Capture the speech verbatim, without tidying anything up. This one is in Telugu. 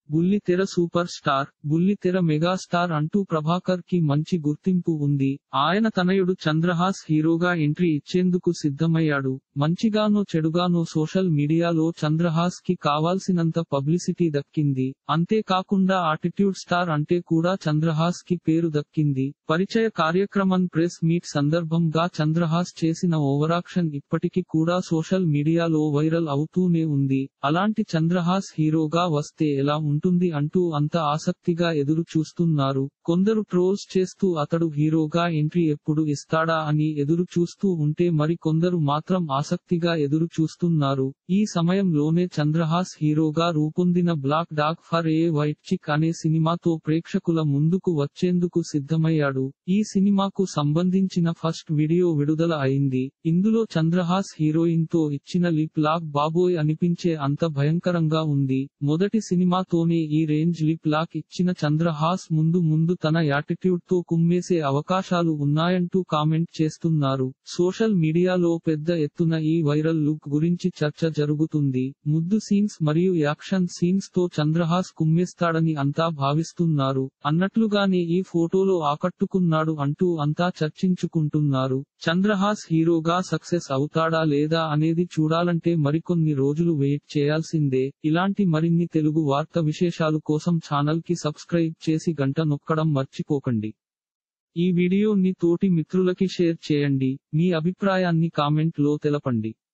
బుల్లితెర సూపర్ స్టార్, బుల్లితెర మెగాస్టార్ అంటూ ప్రభాకర్ కి మంచి గుర్తింపు ఉంది. ఆయన తనయుడు చంద్రహాస్ హీరోగా ఎంట్రీ ఇచ్చేందుకు సిద్ధమయ్యాడు. మంచిగానో చెడుగానో సోషల్ మీడియాలో చంద్రహాస్ కి కావాల్సినంత పబ్లిసిటీ దక్కింది. అంతేకాకుండా ఆటిట్యూడ్ స్టార్ అంటే కూడా చంద్రహాస్ కి పేరు దక్కింది. పరిచయ కార్యక్రమం ప్రెస్ మీట్ సందర్భంగా చంద్రహాస్ చేసిన ఓవరాక్షన్ ఇప్పటికి కూడా సోషల్ మీడియాలో వైరల్ అవుతూనే ఉంది. అలాంటి చంద్రహాస్ హీరోగా వస్తే ఎలా ఉంటుంది అంటూ అంత ఆసక్తిగా ఎదురు చూస్తున్నారు. కొందరు ట్రోల్స్ చేస్తూ అతడు హీరోగా ఎంట్రీ ఎప్పుడు ఇస్తాడా అని ఎదురు చూస్తూ ఉంటే మరి కొందరు మాత్రం ఆసక్తిగా ఎదురు చూస్తున్నారు. ఈ సమయంలోనే చంద్రహాస్ హీరోగా రూపొందిన black dog for a white chick అనే సినిమాతో ప్రేక్షకుల ముందుకు వచ్చేందుకు సిద్ధమయ్యాడు. ఈ సినిమాకు సంబంధించిన ఫస్ట్ వీడియో విడుదల అయింది. ఇందులో చంద్రహాస్ హీరోయిన్ తో ఇచ్చిన లిప్ లాక్ బాబోయ్ అనిపించే అంత భయంకరంగా ఉంది. మొదటి సినిమాతోనే ఈ రేంజ్ లిప్ లాక్ ఇచ్చిన చంద్రహాస్ ముందు ముందు తన యాటిట్యూడ్ తో కుమ్మేసే అవకాశాలు ఉన్నాయంటూ కామెంట్ చేస్తున్నారు. సోషల్ మీడియాలో పెద్ద ఎత్తున ఈ వైరల్ లుక్ గురించి చర్చ జరుగుతుంది. ముద్దు సీన్స్ మరియు యాక్షన్ సీన్స్ తో చంద్రహాస్ కుమ్మేస్తాడని అంతా భావిస్తున్నారు. అన్నట్లుగానే ఈ ఫోటోలో ఆకట్టుకున్నాడు అంటూ అంతా చర్చించుకుంటున్నారు. చంద్రహాస్ హీరోగా సక్సెస్ అవుతాడా లేదా అనేది చూడాలంటే మరికొన్ని రోజులు వెయిట్ చేయాల్సిందే. ఇలాంటి మరిన్ని తెలుగు వార్త విశేషాలు కోసం ఛానల్ కి సబ్స్క్రైబ్ చేసి గంట నొక్కడం మర్చిపోకండి. ఈ వీడియోని తోటి మిత్రులకి షేర్ చేయండి. మీ అభిప్రాయాన్ని కామెంట్ లో తెలపండి.